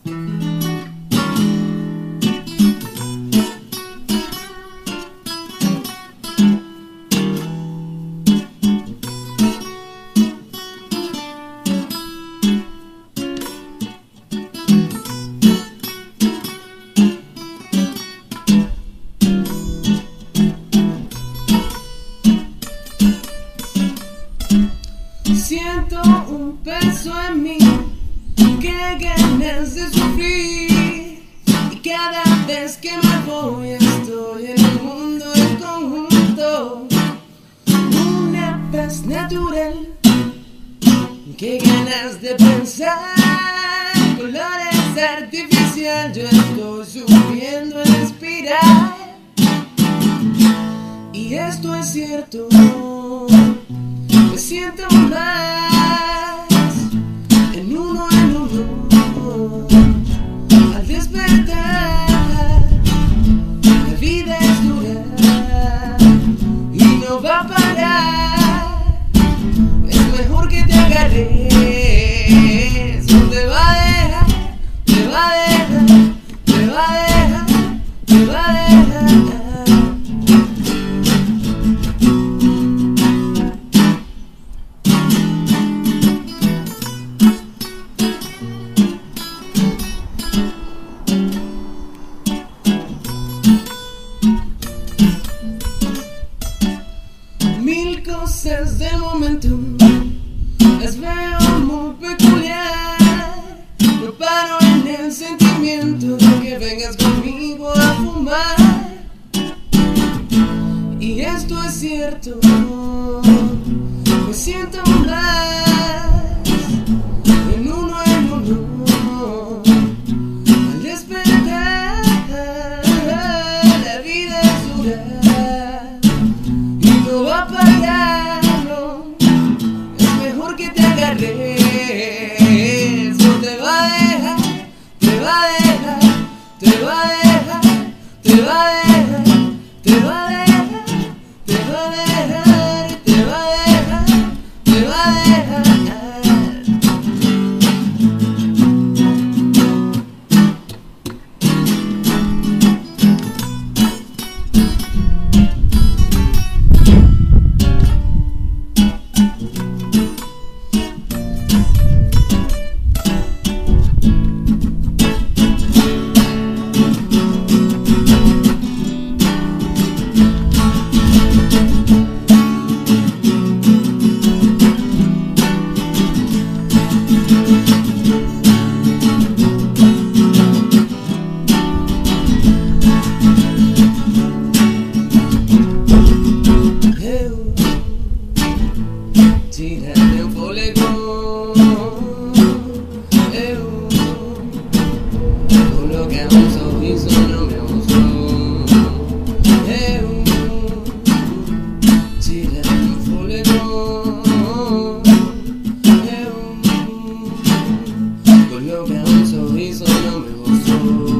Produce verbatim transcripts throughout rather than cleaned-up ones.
Siento un peso en mí, que ganas de sufrir, y cada vez que me voy estoy en el mundo en conjunto. Una paz natural, que ganas de pensar, colores artificial, yo estoy sufriendo en espiral. Y esto es cierto, me siento más en uno en uno. Al despertar, la vida es dura y no va a parar. Es mejor que te agarres, no te va a dejar, te va a dejar, te va a dejar, te va a dejar. Mil cosas del momento las veo muy peculiar. No paro en el sentimiento de que vengas conmigo a fumar. Y esto es cierto, me siento más en uno en uno. Al despertar, la vida es dura y no va a parar, no. Es mejor que te agarres, no te va a dejar, te va a dejar, te va a dejar, te va a dejar, te va a dejar, te va a dejar, te va a dejar, te va a dejar. Tírate un polegón, eu, coloca un sorriso no me gustó, eu, tírate un polegón, eu, coloca un sorriso no me gustó.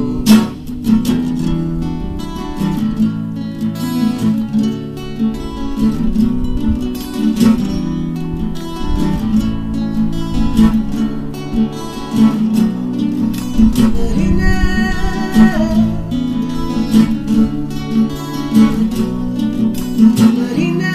Marina,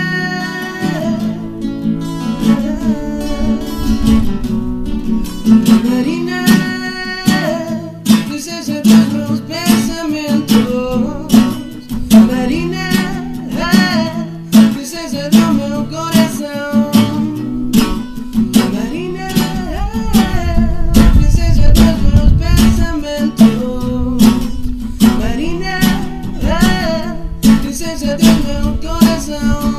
Marina, princesa de los pensamientos. Marina, princesa de mi corazón. Marina, princesa de los pensamientos. Marina, princesa de mi corazón.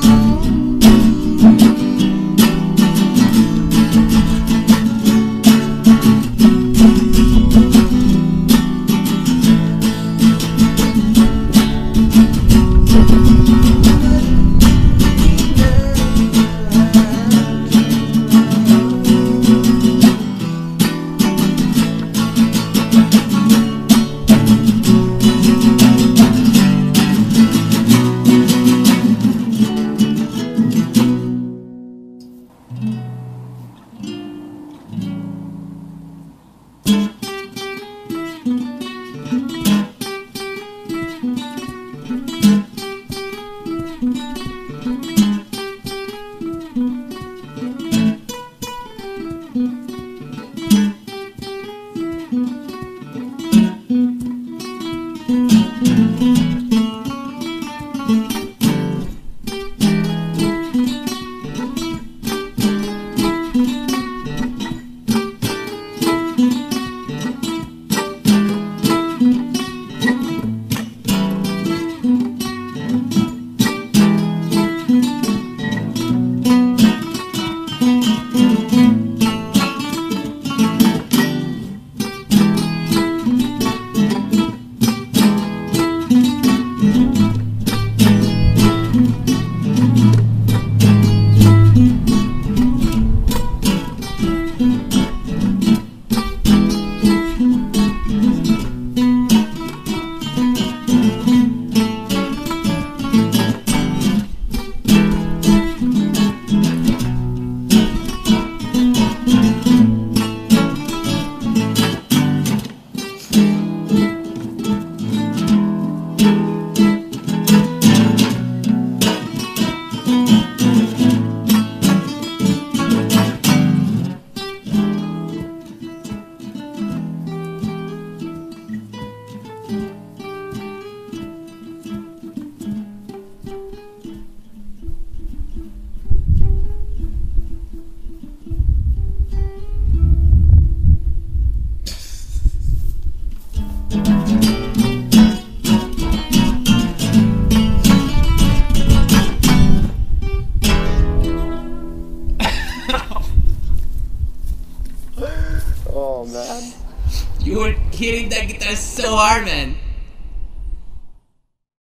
Oh man. You were hitting that guitar so hard, man.